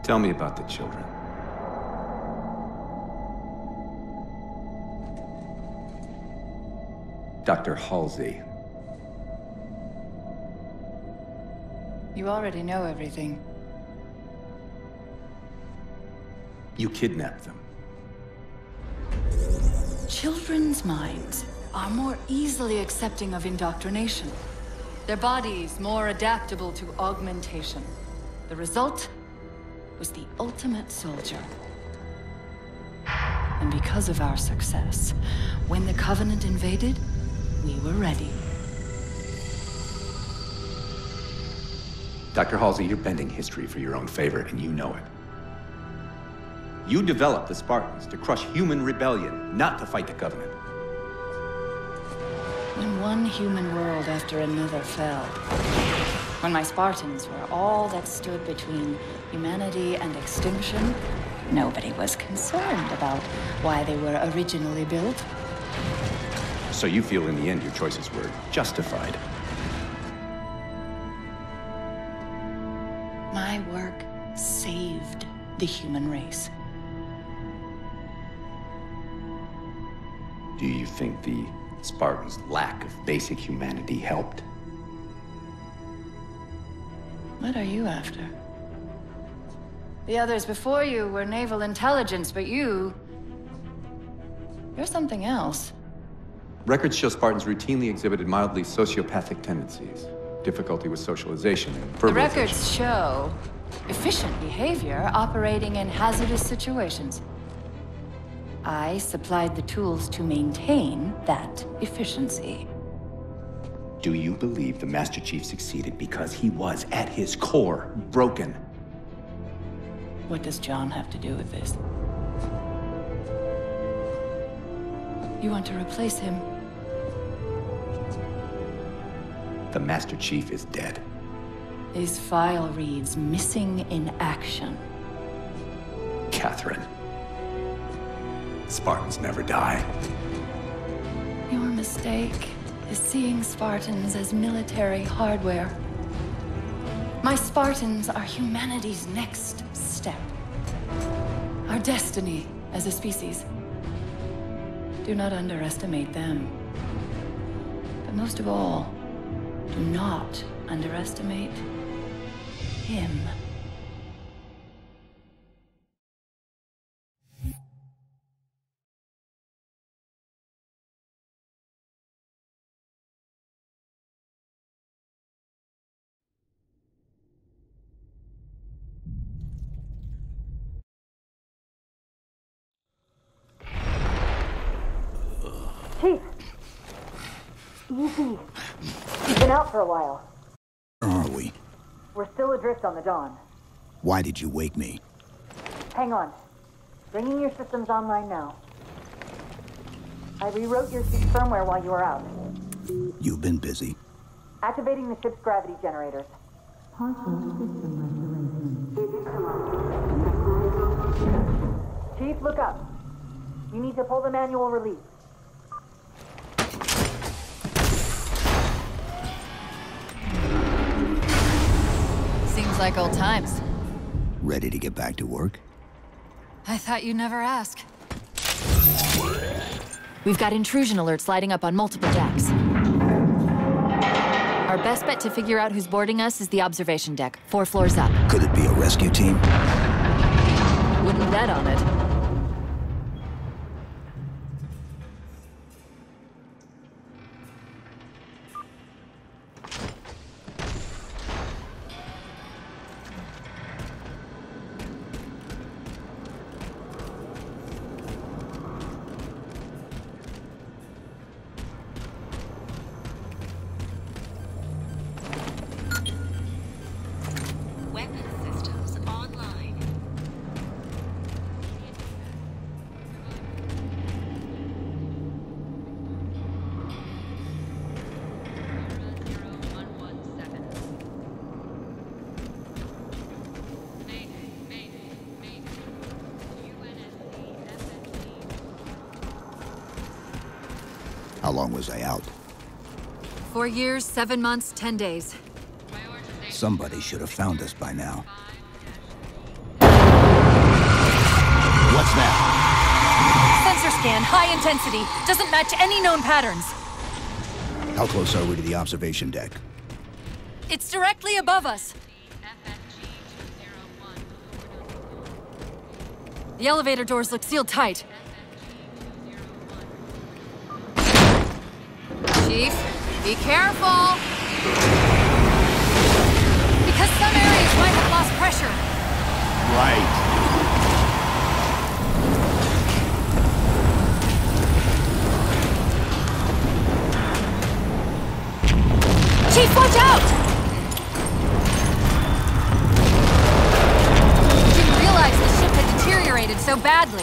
Tell me about the children. Dr. Halsey. You already know everything. You kidnapped them. Children's minds are more easily accepting of indoctrination. Their bodies more adaptable to augmentation. The result was the ultimate soldier. And because of our success, when the Covenant invaded, we were ready. Dr. Halsey, you're bending history for your own favor, and you know it. You developed the Spartans to crush human rebellion, not to fight the Covenant. When one human world after another fell, when my Spartans were all that stood between humanity and extinction, nobody was concerned about why they were originally built. So you feel in the end your choices were justified? My work saved the human race. Do you think the Spartans' lack of basic humanity helped? What are you after? The others before you were naval intelligence, but you're something else. Records show Spartans routinely exhibited mildly sociopathic tendencies, difficulty with socialization and verbalization. The records show efficient behavior operating in hazardous situations. I supplied the tools to maintain that efficiency. Do you believe the Master Chief succeeded because he was, at his core, broken? What does John have to do with this? You want to replace him? The Master Chief is dead. His file reads missing in action. Catherine. Spartans never die. Your mistake is seeing Spartans as military hardware. My Spartans are humanity's next step. Our destiny as a species. Do not underestimate them. But most of all, do not underestimate him. Chief! Easy. You've been out for a while. Where are we? We're still adrift on the Dawn. Why did you wake me? Hang on. Bringing your systems online now. I rewrote your ship's firmware while you were out. You've been busy. Activating the ship's gravity generators. Chief, look up. You need to pull the manual release. Seems like old times. Ready to get back to work? I thought you'd never ask. We've got intrusion alerts lighting up on multiple decks. Our best bet to figure out who's boarding us is the observation deck, 4 floors up. Could it be a rescue team? Wouldn't bet on it. How long was I out? 4 years, 7 months, 10 days. Somebody should have found us by now. scan, high intensity. Doesn't match any known patterns. How close are we to the observation deck? It's directly above us. The elevator doors look sealed tight. Chief, be careful! Because some areas might have lost pressure. Right. Chief, watch out! Didn't realize the ship had deteriorated so badly.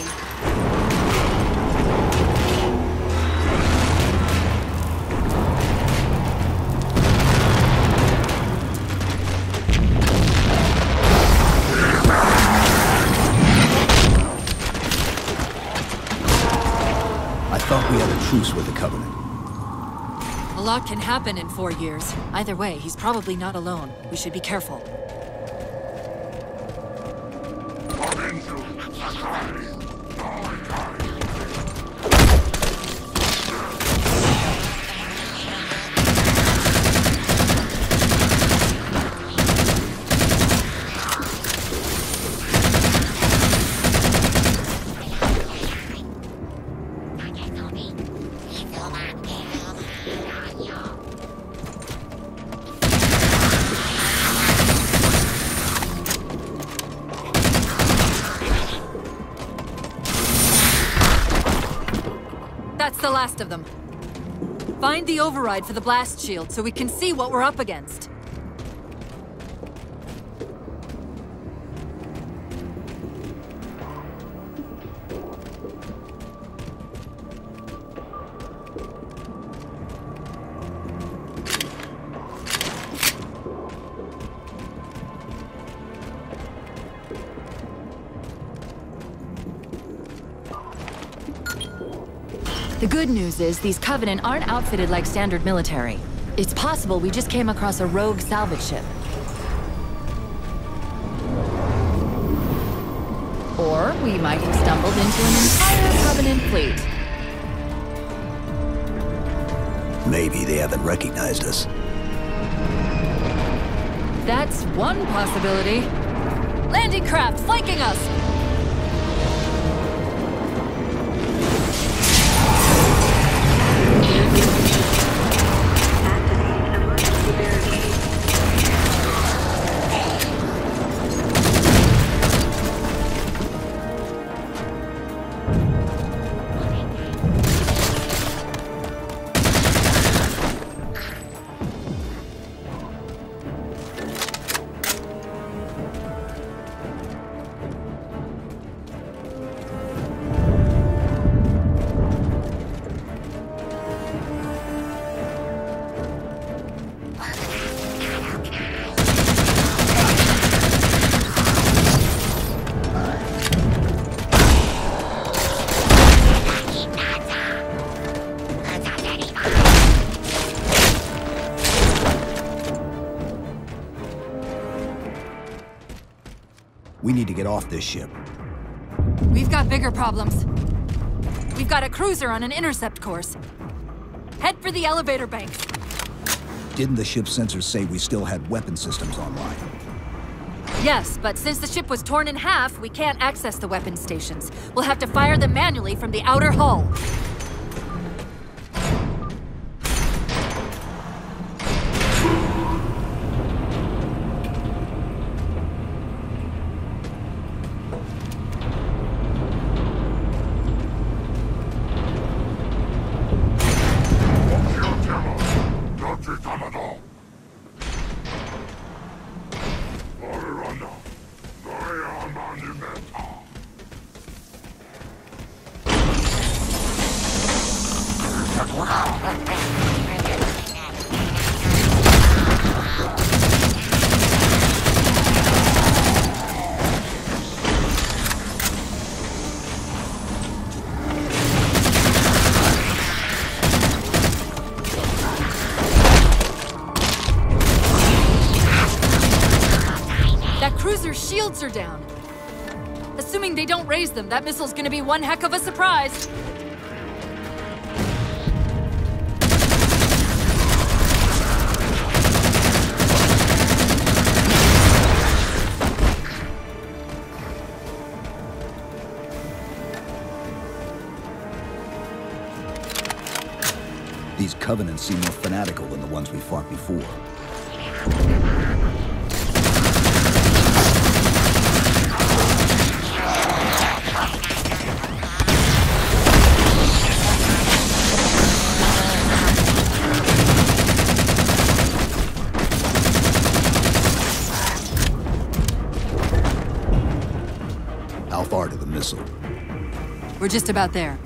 I thought we had a truce with the Covenant. A lot can happen in 4 years. Either way, he's probably not alone. We should be careful. That's the last of them. Find the override for the blast shield so we can see what we're up against. The good news is these Covenant aren't outfitted like standard military. It's possible we just came across a rogue salvage ship. Or we might have stumbled into an entire Covenant fleet. Maybe they haven't recognized us. That's one possibility. Landing craft flanking us! We need to get off this ship. We've got bigger problems. We've got a cruiser on an intercept course. Head for the elevator banks. Didn't the ship's sensors say we still had weapon systems online? Yes, but since the ship was torn in half, we can't access the weapon stations. We'll have to fire them manually from the outer hull. Cruiser's shields are down. Assuming they don't raise them, that missile's gonna be one heck of a surprise. These Covenants seem more fanatical than the ones we fought before. How far to the missile? We're just about there.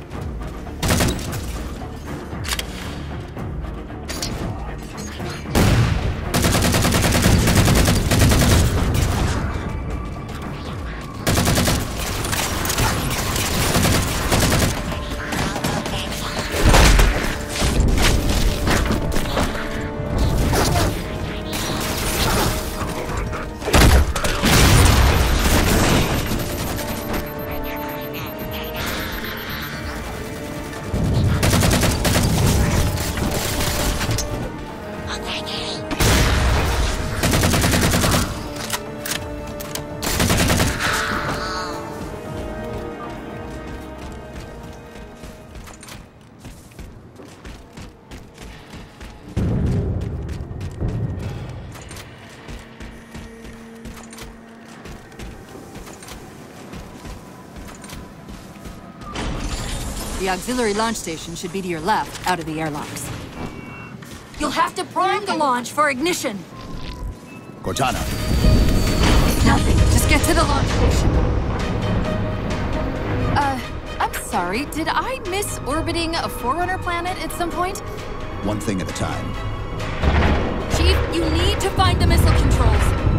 The auxiliary launch station should be to your left, out of the airlocks. You'll have to prime the launch for ignition. Cortana. Nothing. Just get to the launch station. I'm sorry. Did I miss orbiting a Forerunner planet at some point? One thing at a time. Chief, you need to find the missile controls.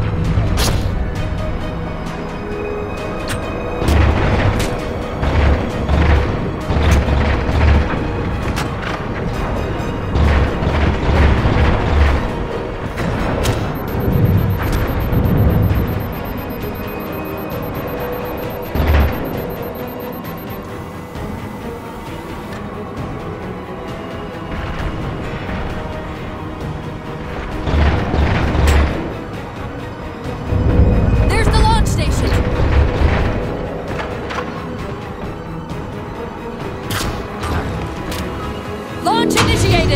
Launch initiated!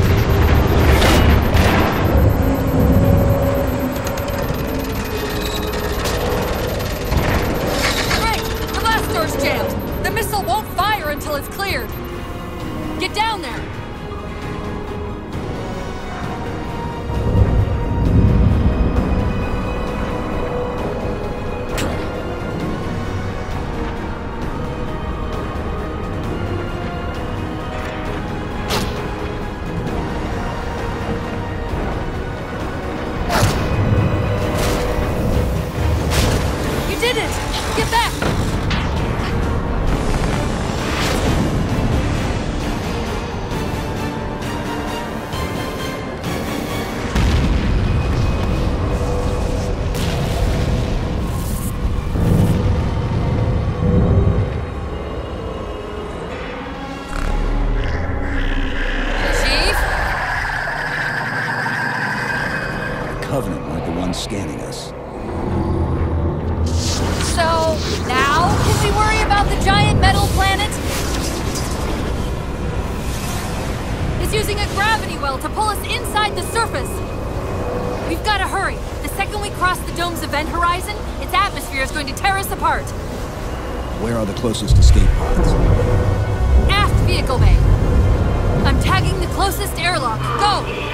Great! The blast door's jammed! The missile won't fire until it's cleared! Get down there! Get back! Chief? The Covenant weren't the ones scanning us. So, now can we worry about the giant metal planet? It's using a gravity well to pull us inside the surface. We've got to hurry. The second we cross the dome's event horizon, its atmosphere is going to tear us apart. Where are the closest escape pods? Aft vehicle bay. I'm tagging the closest airlock. Go!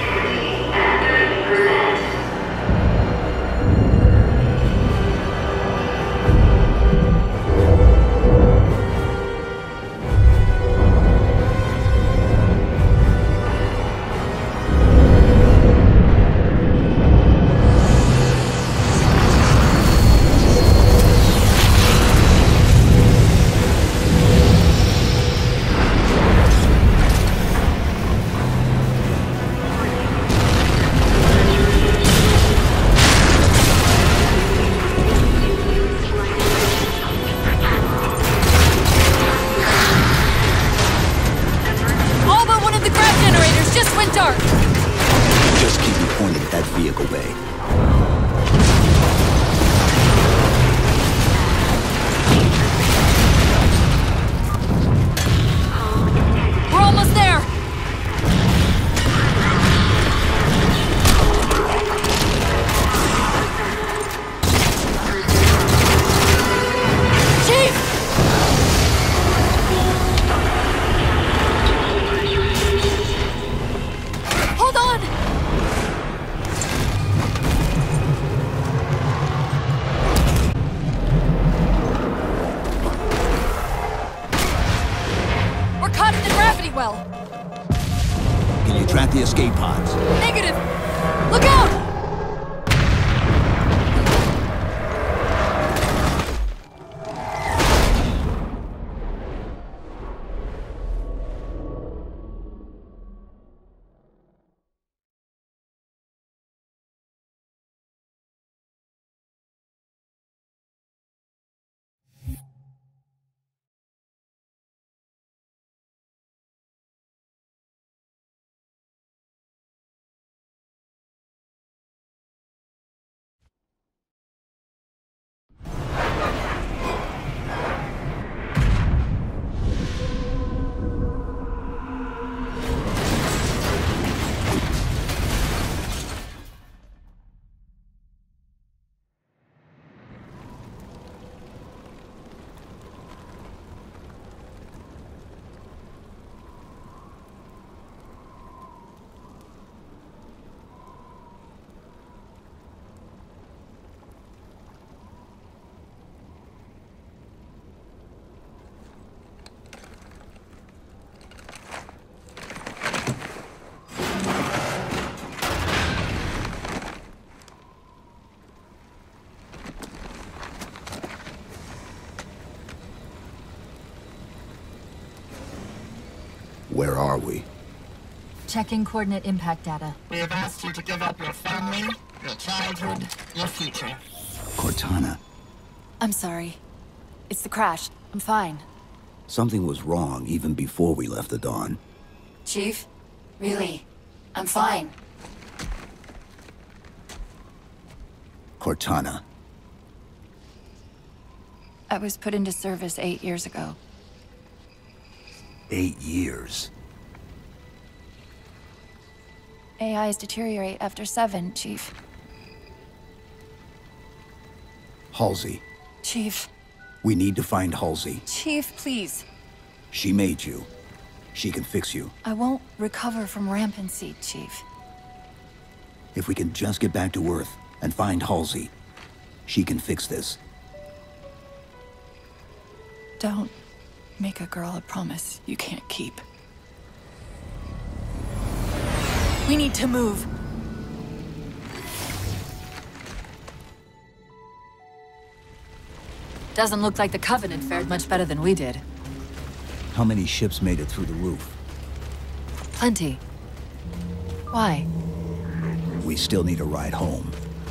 the escape pods. Negative! Look out! Where are we? Checking coordinate impact data. We have asked you to give up your family, your childhood, your future. Cortana, I'm sorry. It's the crash. I'm fine. something was wrong even before we left the Dawn. Chief? Really? I'm fine. Cortana. I was put into service 8 years ago. 8 years. AIs deteriorate after 7, Chief. Halsey. Chief. We need to find Halsey. Chief, please. She made you. She can fix you. I won't recover from rampancy, Chief. If we can just get back to Earth and find Halsey, she can fix this. Don't make a girl a promise you can't keep. We need to move. Doesn't look like the Covenant fared much better than we did. How many ships made it through the roof? Plenty. Why? We still need a ride home.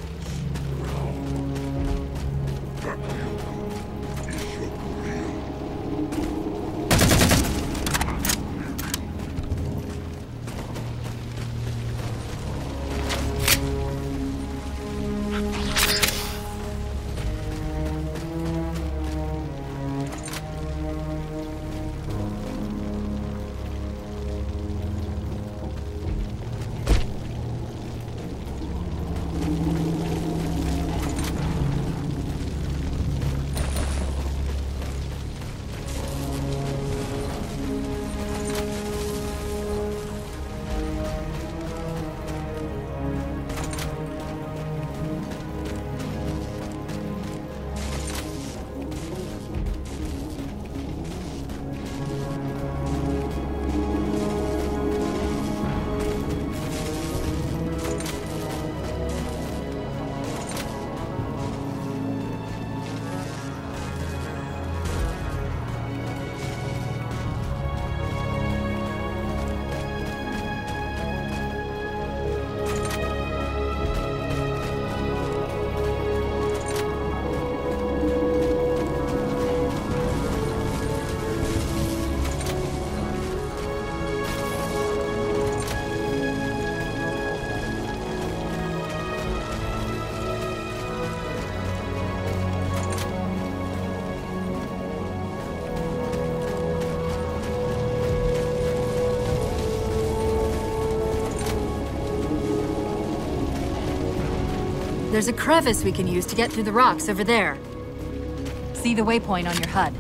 There's a crevice we can use to get through the rocks over there. See the waypoint on your HUD.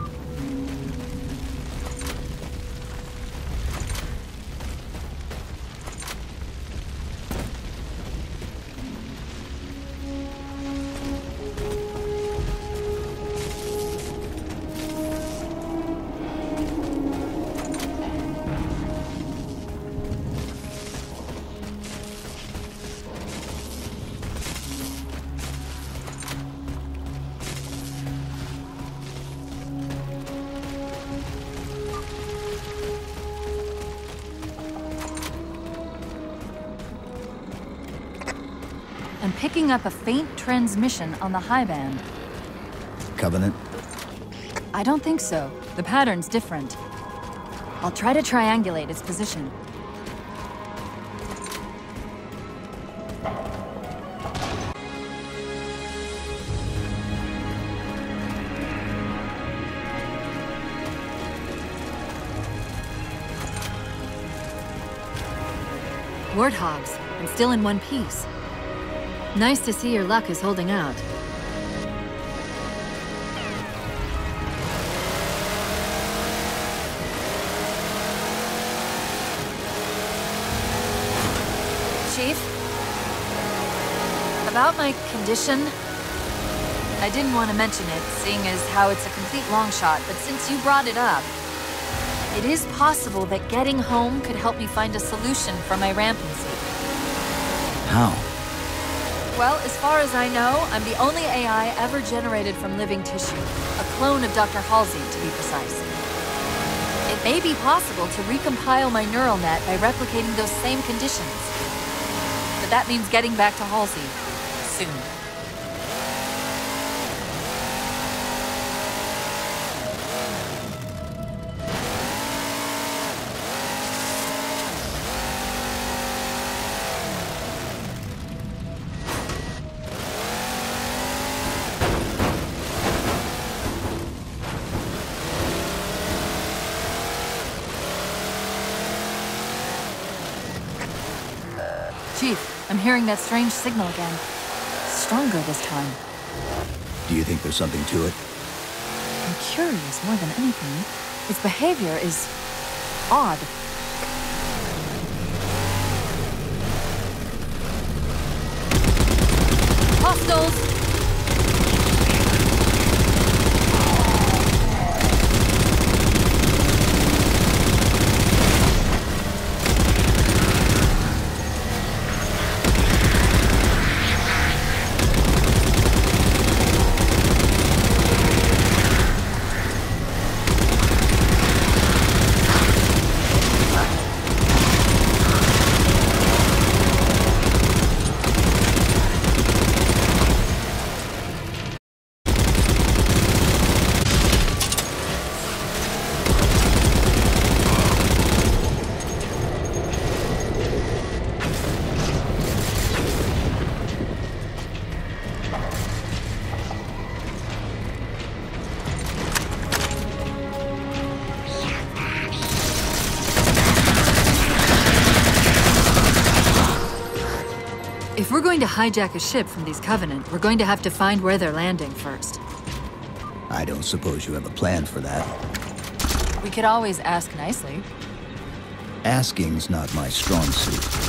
picking up a faint transmission on the high band. Covenant? I don't think so. The pattern's different. I'll try to triangulate its position. Warthogs, and still in one piece. Nice to see your luck is holding out. Chief? About my condition? I didn't want to mention it, seeing as how it's a complete long shot, but since you brought it up, it is possible that getting home could help me find a solution for my rampancy. How? Well, as far as I know, I'm the only AI ever generated from living tissue. A clone of Dr. Halsey, to be precise. It may be possible to recompile my neural net by replicating those same conditions. But that means getting back to Halsey soon. Chief, I'm hearing that strange signal again. Stronger this time. Do you think there's something to it? I'm curious more than anything. Its behavior is odd. Hostiles! If we're going to hijack a ship from these Covenant, we're going to have to find where they're landing first. I don't suppose you have a plan for that. We could always ask nicely. Asking's not my strong suit.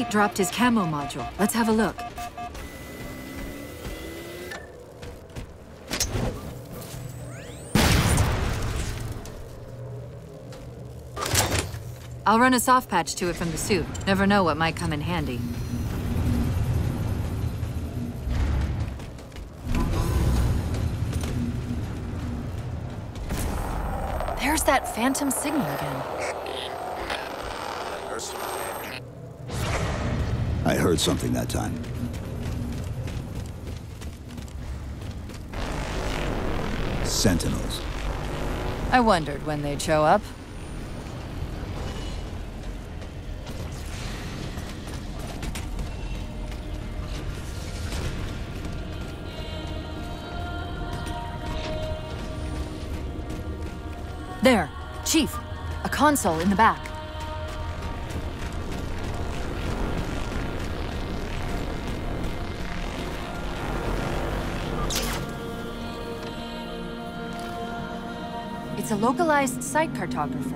dropped his camo module. Let's have a look. I'll run a soft patch to it from the suit. Never know what might come in handy. There's that phantom signal again. I heard something that time. Sentinels. I wondered when they'd show up. There, Chief. A console in the back. It's a localized site cartographer.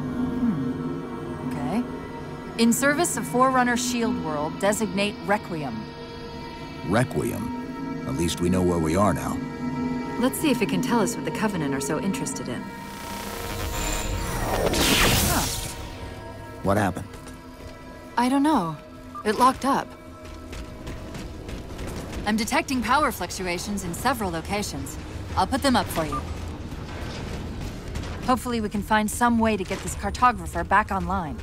Okay. In service of Forerunner Shield World, designate Requiem. Requiem? At least we know where we are now. Let's see if it can tell us what the Covenant are so interested in. What happened? I don't know. It locked up. I'm detecting power fluctuations in several locations. I'll put them up for you. Hopefully we can find some way to get this cartographer back online.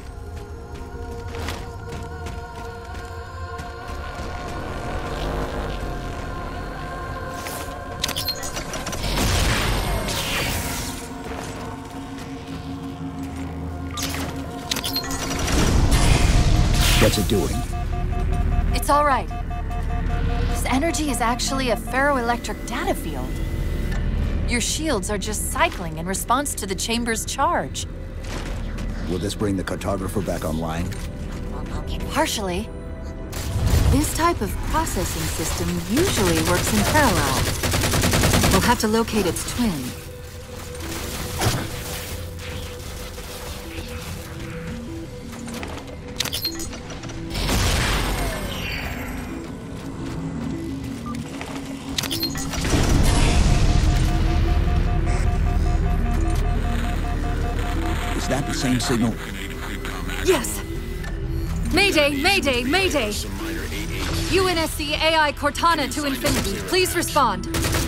What's it doing? It's all right. This energy is actually a ferroelectric data field. Your shields are just cycling in response to the chamber's charge. Will this bring the cartographer back online? Partially. This type of processing system usually works in parallel. We'll have to locate its twin. Is that the same signal? Yes! Mayday, mayday, mayday! UNSC AI Cortana to Infinity. Please respond.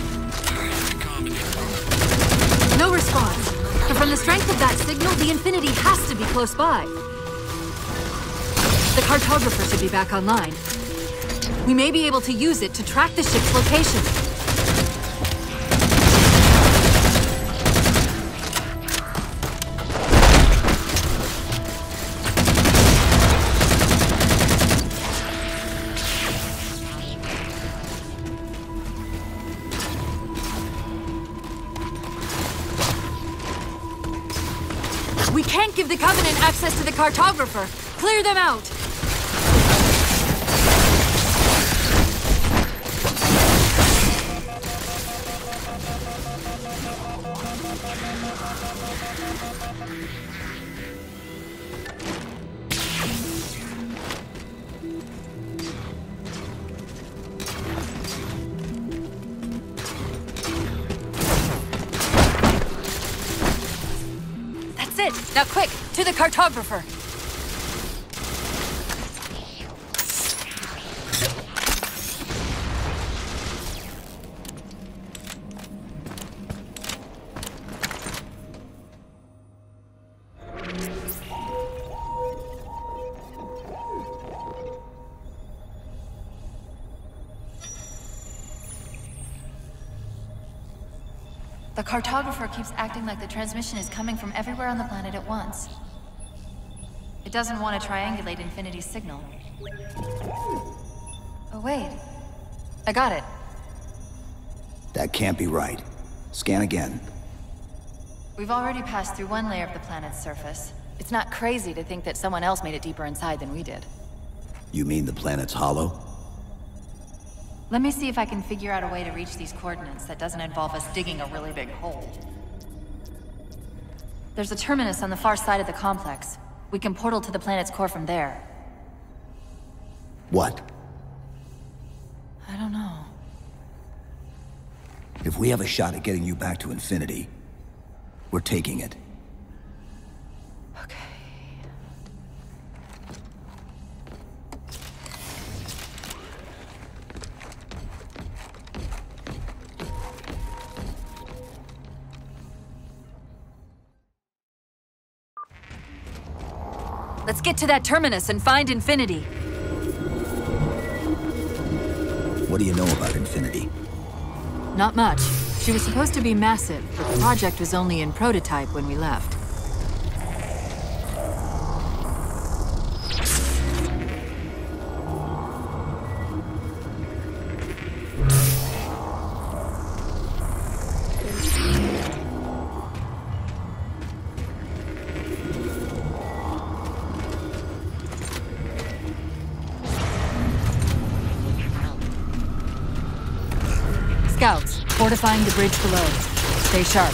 No response. But from the strength of that signal, the Infinity has to be close by. The cartographer should be back online. We may be able to use it to track the ship's location. We can't give the Covenant access to the cartographer. Clear them out! Now quick, to the cartographer! The cartographer keeps acting like the transmission is coming from everywhere on the planet at once. It doesn't want to triangulate Infinity's signal. Oh wait, I got it. That can't be right. Scan again. We've already passed through one layer of the planet's surface. It's not crazy to think that someone else made it deeper inside than we did. You mean the planet's hollow? Let me see if I can figure out a way to reach these coordinates that doesn't involve us digging a really big hole. There's a terminus on the far side of the complex. We can portal to the planet's core from there. What? I don't know. If we have a shot at getting you back to Infinity, we're taking it. Okay. Let's get to that terminus and find Infinity. What do you know about Infinity? Not much. She was supposed to be massive, but the project was only in prototype when we left. Scouts, fortifying the bridge below. Stay sharp.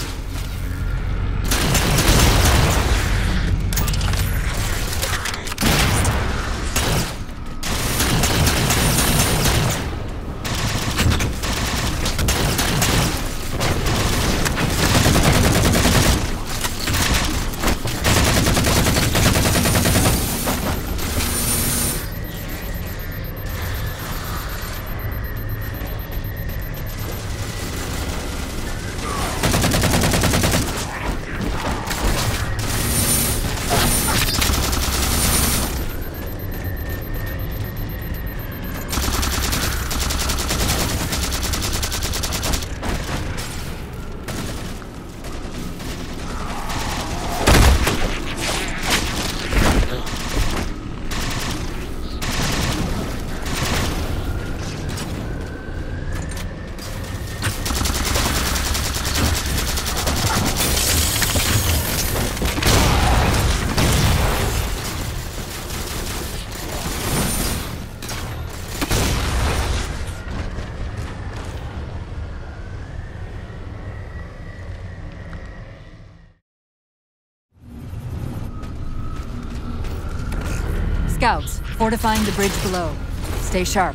Scouts, fortifying the bridge below. Stay sharp.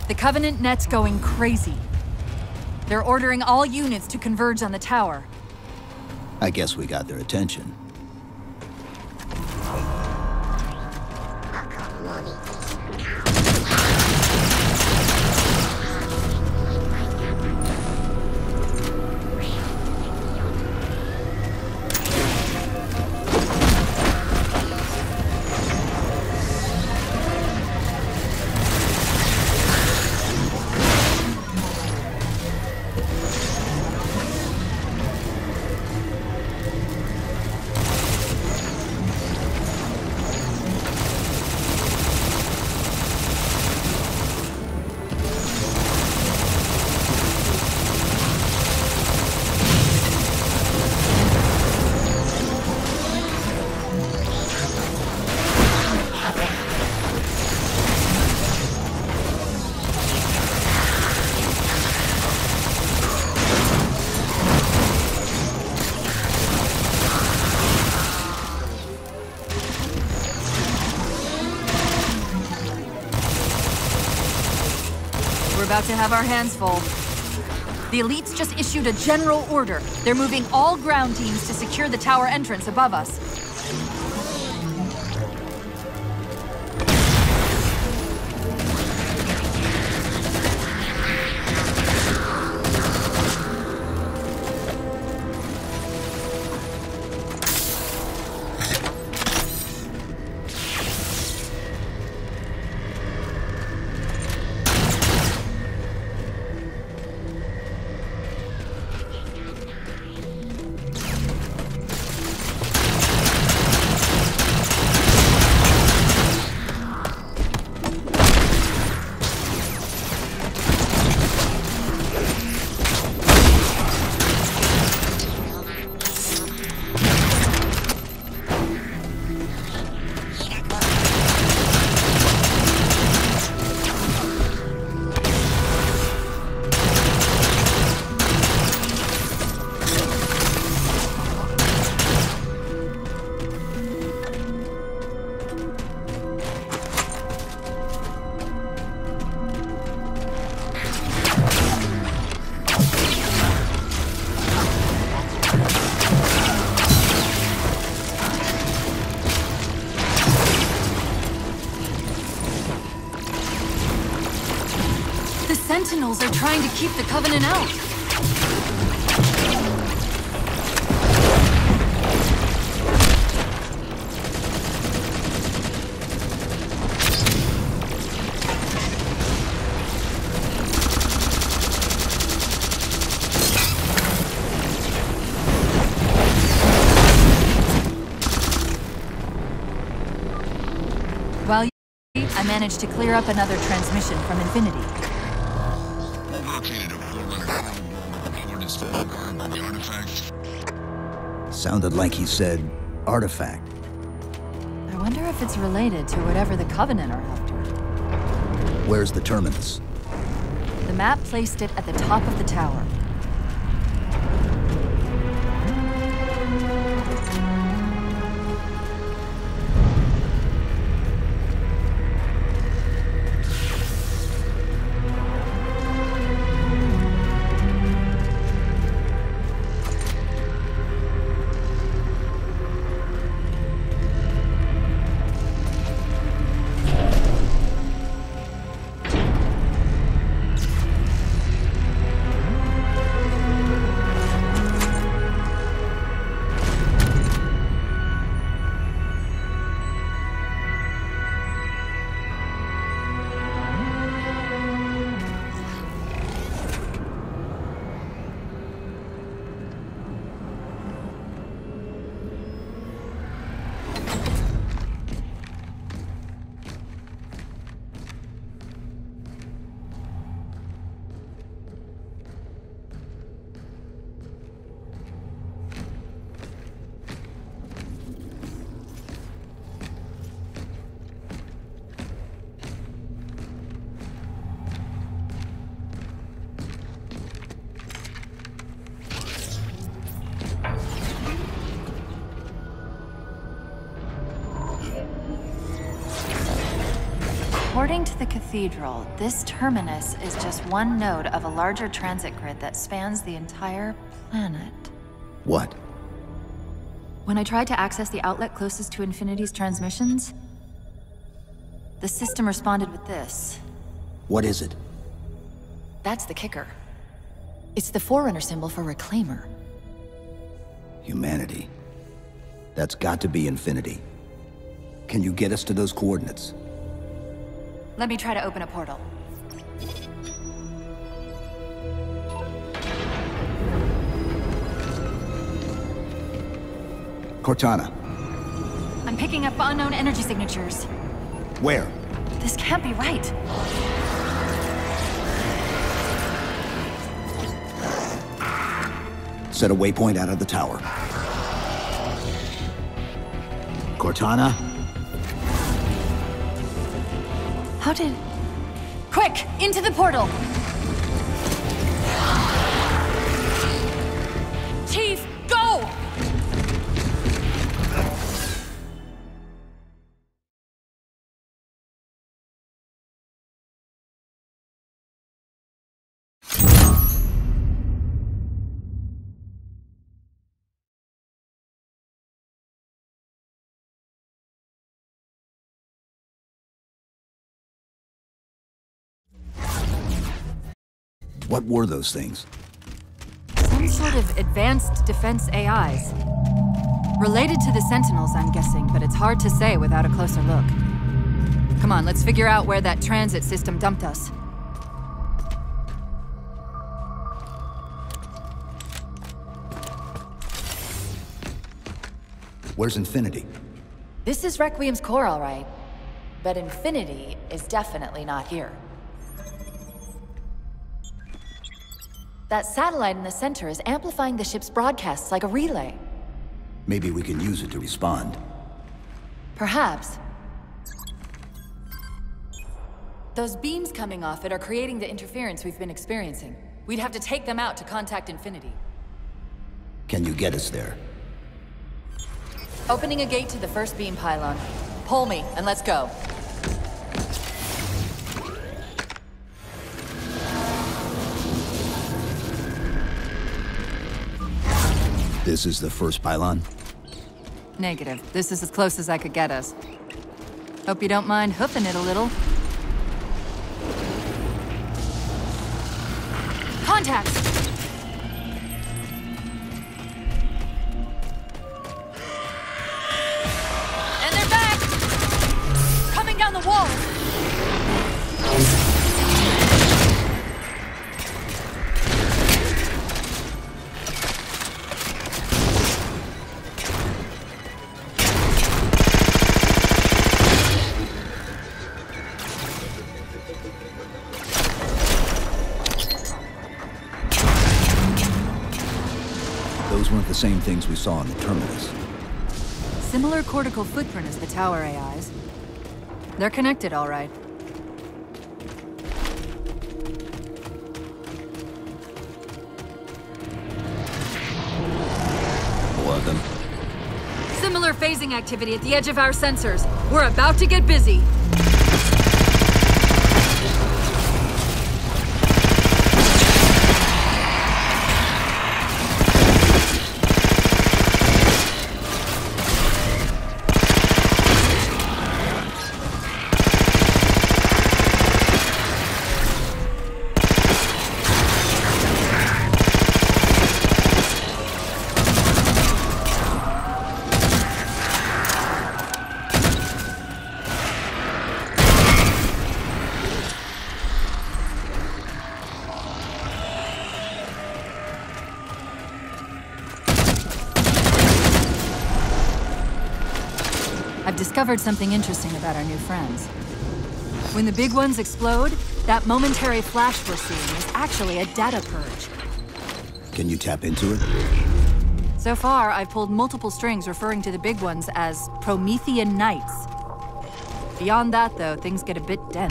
The Covenant net's going crazy. They're ordering all units to converge on the tower. I guess we got their attention. We're about to have our hands full. The elites just issued a general order. They're moving all ground teams to secure the tower entrance above us. Sentinels are trying to keep the Covenant out. Well, I managed to clear up another transmission from Infinity. The artifact. Sounded like he said artifact. I wonder if it's related to whatever the Covenant are after. Where's the terminus? The map placed it at the top of the tower. According to the Cathedral, this terminus is just one node of a larger transit grid that spans the entire planet. What? When I tried to access the outlet closest to Infinity's transmissions, the system responded with this. What is it? That's the kicker. It's the Forerunner symbol for Reclaimer. Humanity. That's got to be Infinity. Can you get us to those coordinates? Let me try to open a portal. Cortana. I'm picking up unknown energy signatures. Where? This can't be right. Set a waypoint out of the tower. Cortana? How did... Quick! Into the portal! Chief, go! What were those things? Some sort of advanced defense AIs. Related to the Sentinels, I'm guessing, but it's hard to say without a closer look. Come on, let's figure out where that transit system dumped us. Where's Infinity? This is Requiem's core, all right. But Infinity is definitely not here. That satellite in the center is amplifying the ship's broadcasts like a relay. Maybe we can use it to respond. Perhaps. Those beams coming off it are creating the interference we've been experiencing. We'd have to take them out to contact Infinity. Can you get us there? Opening a gate to the first beam pylon. Pull me, and let's go. This is the first pylon? Negative. This is as close as I could get us. Hope you don't mind hoofing it a little. Contacts! And they're back! Coming down the wall! Those weren't the same things we saw in the terminus. Similar cortical footprint as the tower AIs. They're connected, all right. More of them. Similar phasing activity at the edge of our sensors. We're about to get busy. I've discovered something interesting about our new friends. When the big ones explode, that momentary flash we're seeing is actually a data purge. Can you tap into it? So far, I've pulled multiple strings referring to the big ones as Promethean Knights. Beyond that, though, things get a bit dense.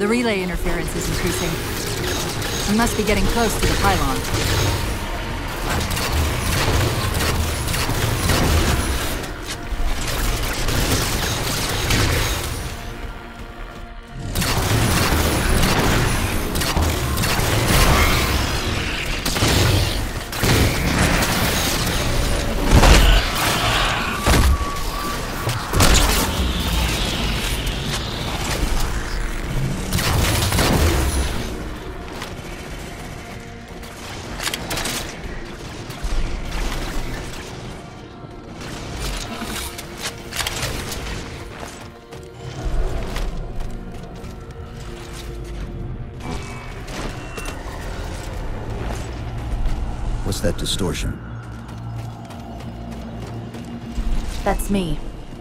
The relay interference is increasing. We must be getting close to the pylon. What's that distortion? That's me.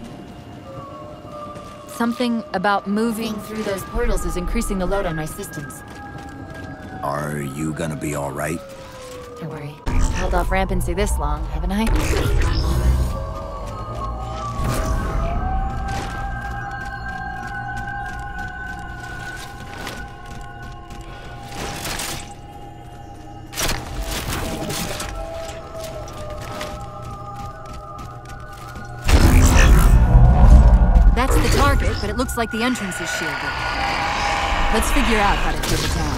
Something about moving through those portals is increasing the load on my systems. Are you gonna be all right? Don't worry. I've held off rampancy this long, haven't I? That's the target, but it looks like the entrance is shielded. Let's figure out how to take it down.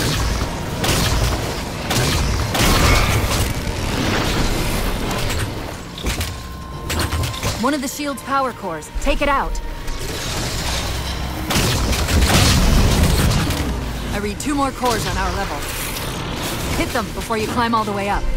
One of the shield's power cores. Take it out. I read 2 more cores on our level. Hit them before you climb all the way up.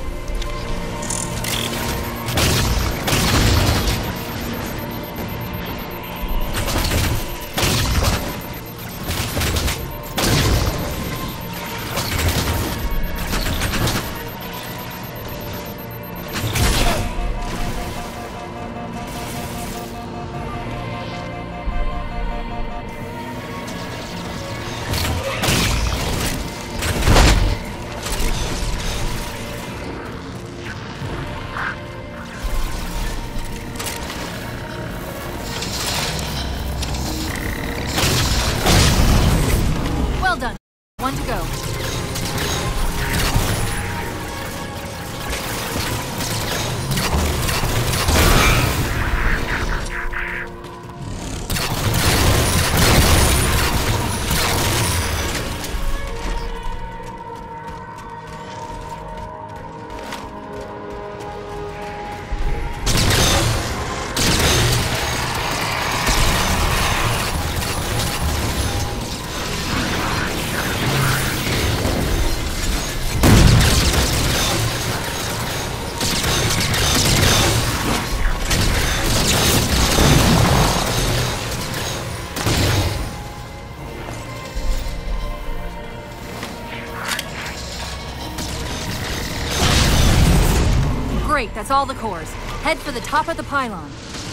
Well done. 1 to go. Great, that's all the cores. Head for the top of the pylon.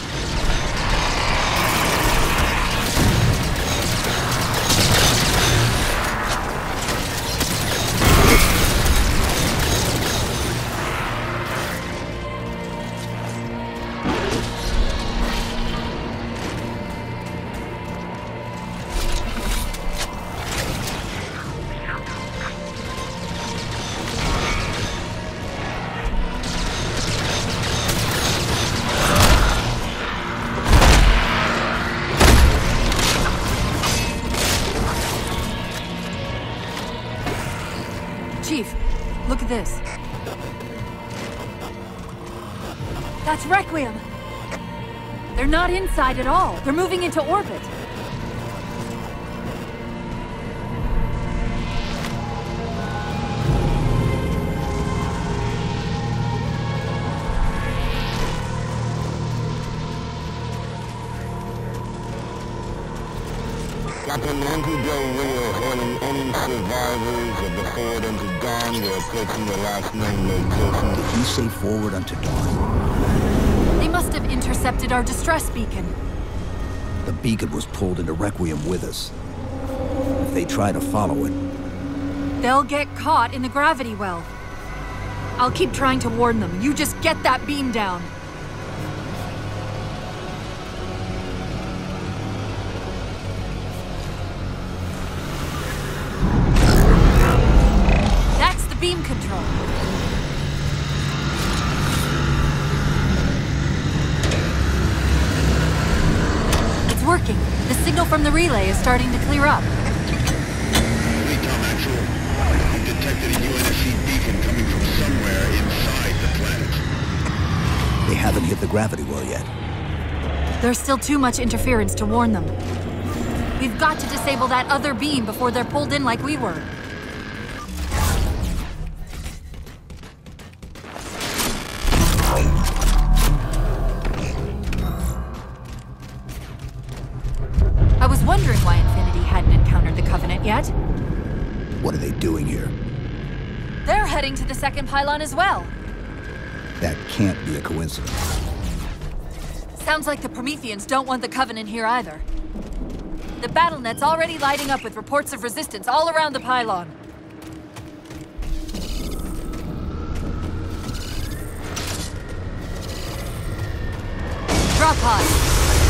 Chief, look at this. That's Requiem! They're not inside at all. They're moving into orbit. Captain Andrew Del Rio hailing any survivors of the Forward Unto Dawn. We're approaching the last known location. Did you say forward unto dawn? They must have intercepted our distress beacon. The beacon was pulled into Requiem with us. If they try to follow it... They'll get caught in the gravity well. I'll keep trying to warn them. You just get that beam down. signal from the relay is starting to clear up. Recom Actual. I've detected a UNSC beacon coming from somewhere inside the planet. They haven't hit the gravity well yet. There's still too much interference to warn them. We've got to disable that other beam before they're pulled in like we were. I was wondering why Infinity hadn't encountered the Covenant yet. What are they doing here? They're heading to the second pylon as well. That can't be a coincidence. Sounds like the Prometheans don't want the Covenant here either. The BattleNet's already lighting up with reports of resistance all around the pylon. Drop pod.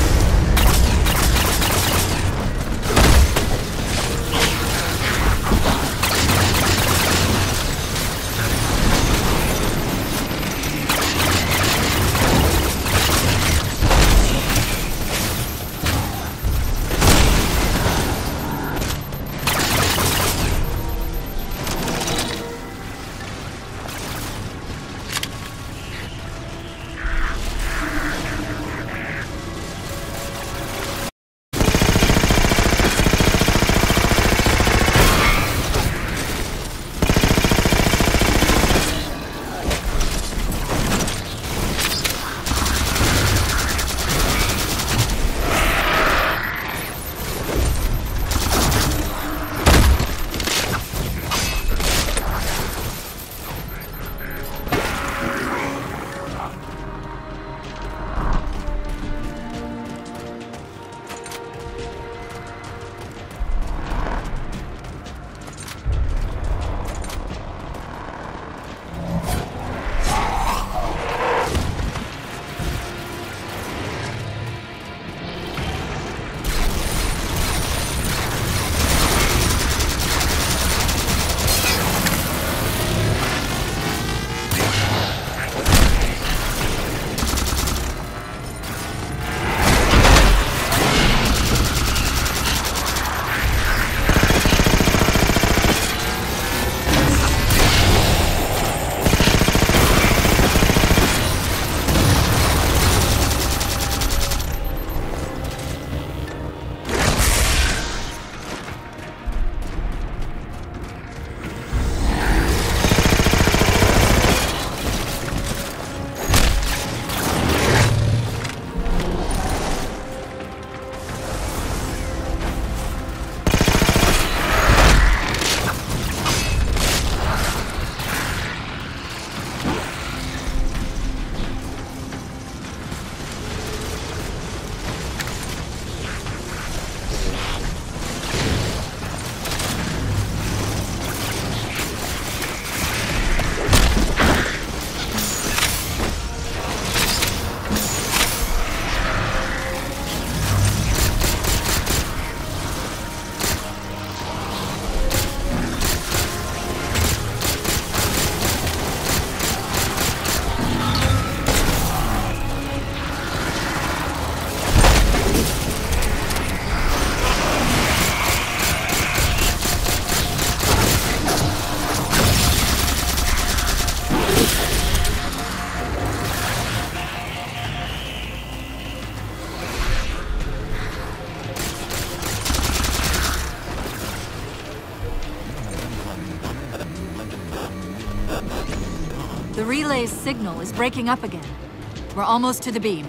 The relay's signal is breaking up again. We're almost to the beam.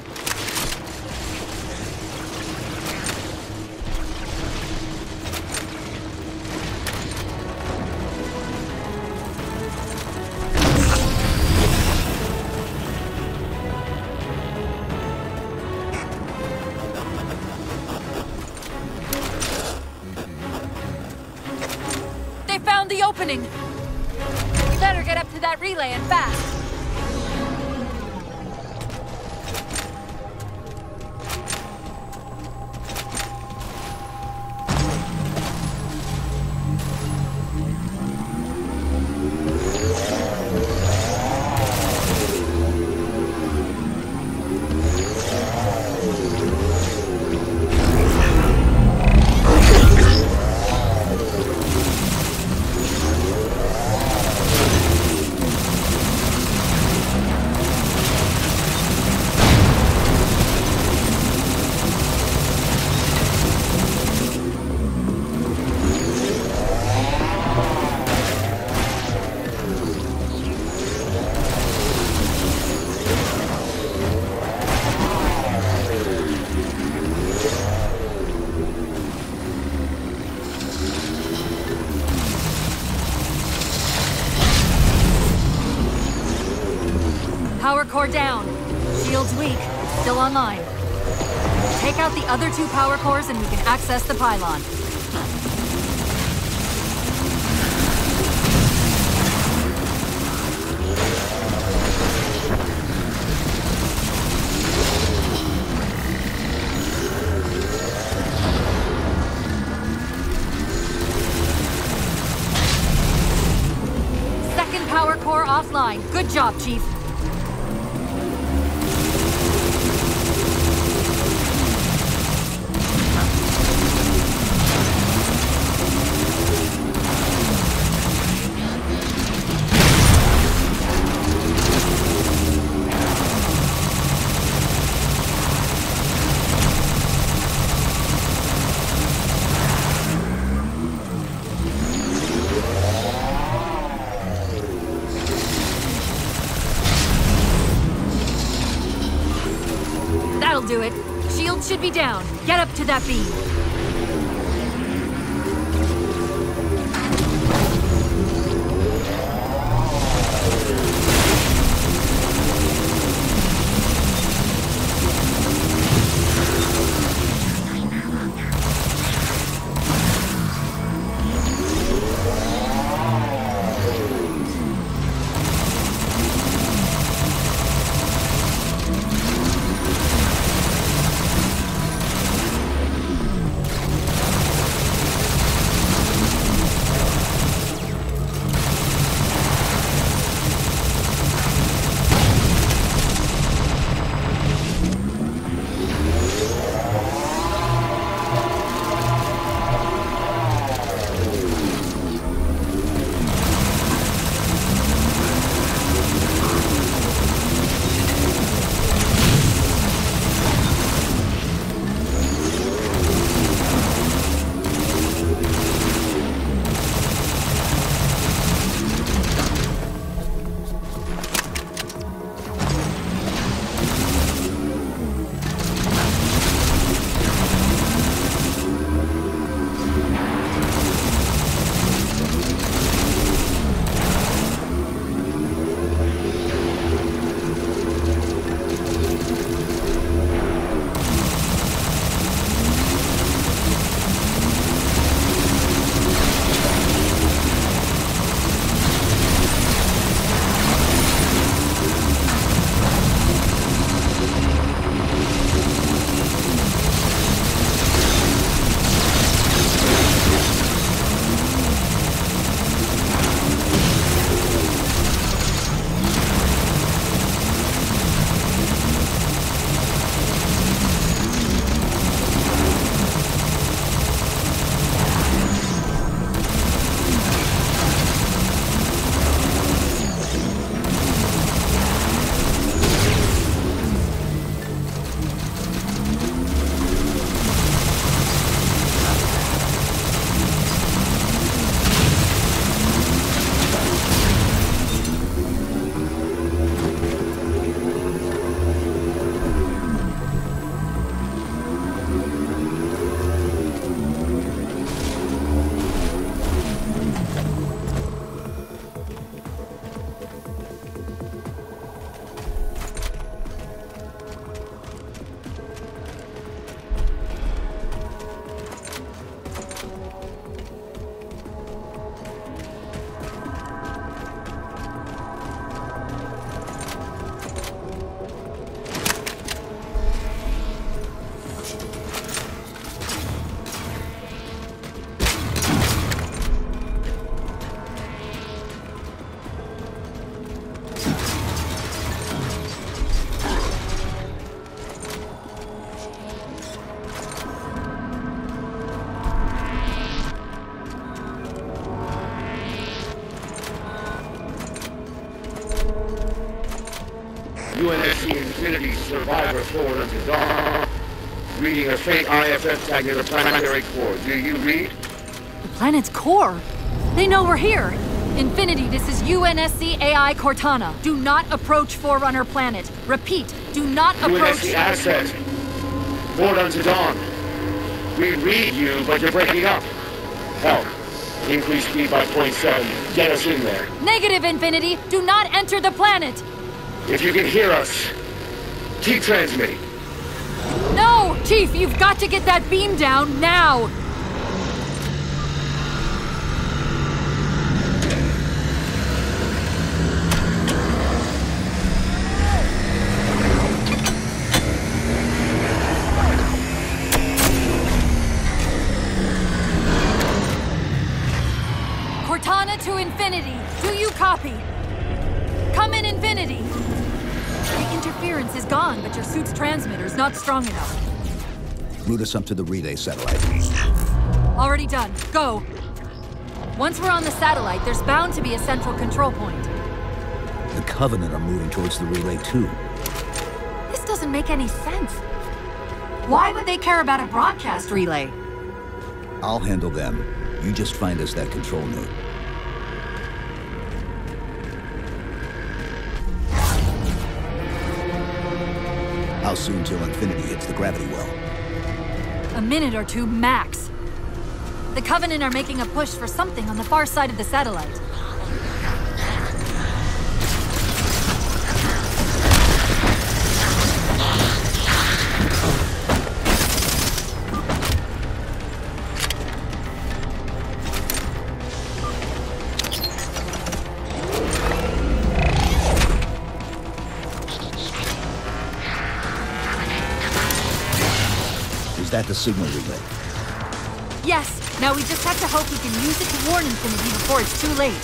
They found the opening! We better get up to that relay and fast! core down. Shield's weak, still online. Take out the other 2 power cores and we can access the pylon. Second power core offline. Good job, Chief. That'll do it. Shield should be down. Get up to that beam. UNSC Infinity Survivor forward unto dawn. Reading a faint IFF tag near the planetary core. Do you read? The planet's core? They know we're here. Infinity, this is UNSC AI Cortana. Do not approach Forerunner planet. Repeat, do not approach... UNSC asset. Forward unto dawn. We read you, but you're breaking up. Help. Increase speed by 0.7. Get us in there. Negative, Infinity. Do not enter the planet. If you can hear us, T-transmit. No! Chief, you've got to get that beam down now! Cortana to Infinity. Do you copy? Come in, Infinity. The interference is gone, but your suit's transmitter's not strong enough. Route us up to the relay satellite. Already done. Go. Once we're on the satellite, there's bound to be a central control point. The Covenant are moving towards the relay too. This doesn't make any sense. Why would they care about a broadcast relay? I'll handle them. You just find us that control node. How soon till Infinity hits the gravity well? A minute or two max. The Covenant are making a push for something on the far side of the satellite. Is that the signal relay? Yes. Now we just have to hope we can use it to warn Infinity before it's too late.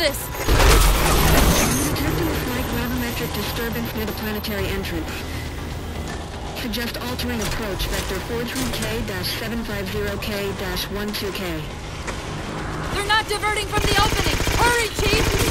this? Detecting a slight gravimetric disturbance near the planetary entrance. Suggest altering approach vector 43K-750K-12K. They're not diverting from the opening! Hurry, Chief!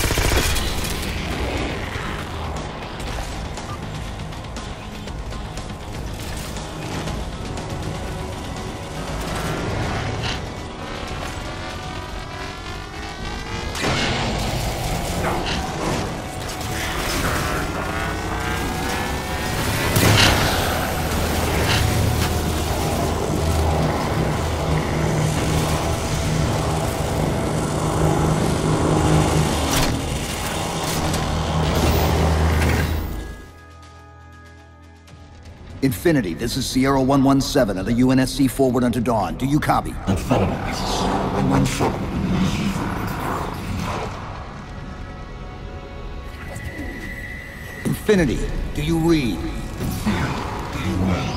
Infinity, this is Sierra 117 of the UNSC forward unto dawn. Do you copy? Infinity, this is Sierra 117. Infinity, do you read? Do you read?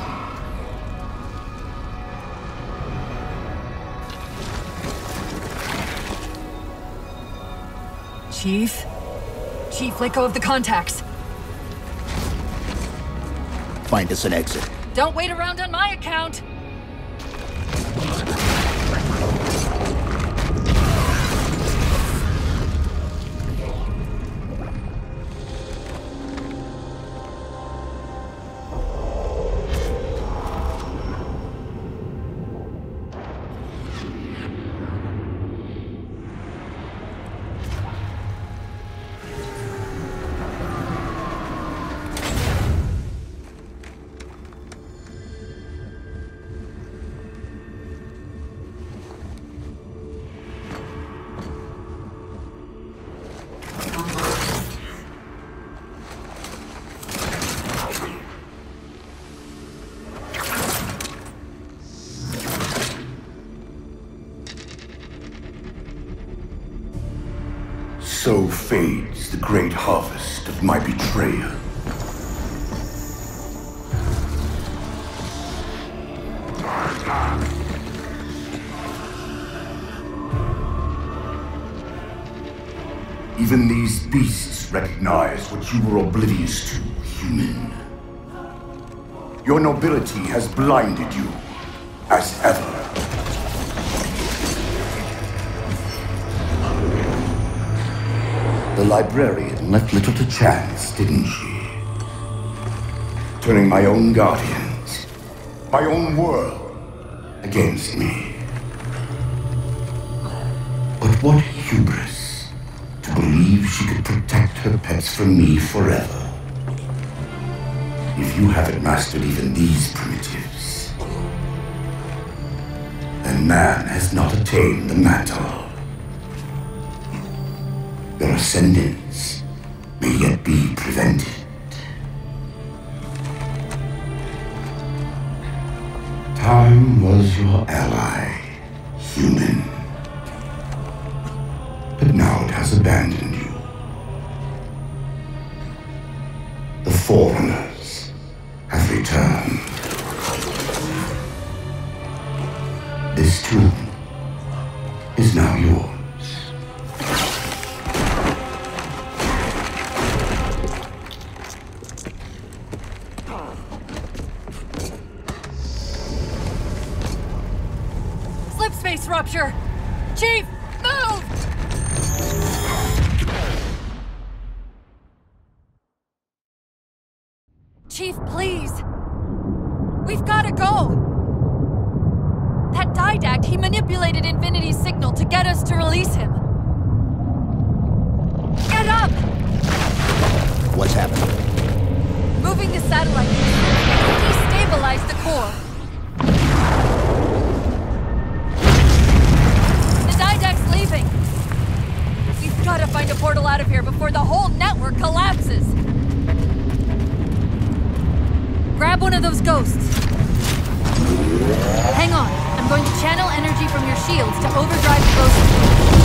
Chief? Chief, let go of the contacts. Find us an exit. Don't wait around on my account! So fades the great harvest of my betrayal. Even these beasts recognize what you were oblivious to, human. Your nobility has blinded you, as ever. The librarian left little to chance, didn't she? Turning my own guardians, my own world, against me. But what hubris to believe she could protect her pets from me forever. If you haven't mastered even these primitives, then man has not attained the mantle. Your ascendance may yet be prevented. Time was your ally, human. But now it has abandoned you. The Forerunners have returned. This tomb is now yours. Slipspace rupture! Chief, move! Chief, please. We've gotta go! That Didact, he manipulated Infinity's signal to get us to release him. Get up! What's happening? Moving the satellite. Destabilize the core. The Didact's leaving. We've gotta find a portal out of here before the whole network collapses. Grab one of those ghosts. Hang on. I'm going to channel energy from your shields to overdrive the ghost.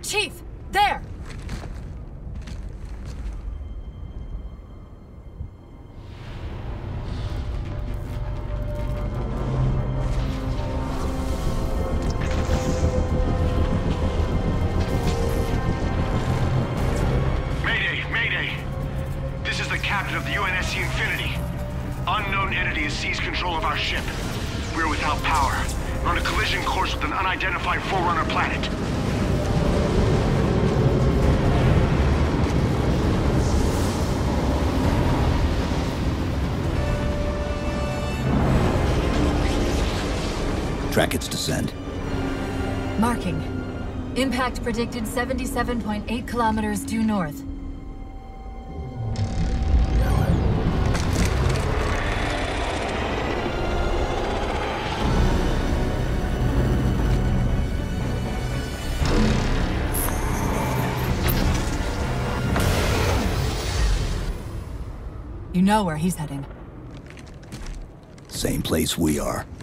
Chief! There! Captain of the UNSC Infinity. Unknown entity has seized control of our ship. We're without power. We're on a collision course with an unidentified Forerunner planet. Track its descent. Marking. Impact predicted 77.8 kilometers due north. You know where he's heading. Same place we are.